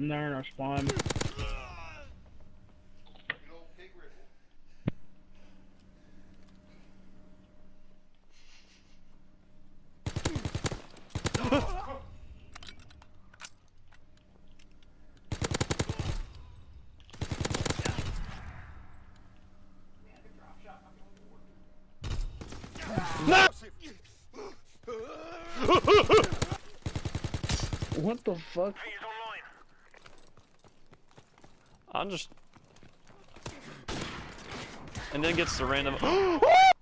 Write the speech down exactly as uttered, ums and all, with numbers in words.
They're in our spawn. No! What the fuck? I'm just... And then gets the random...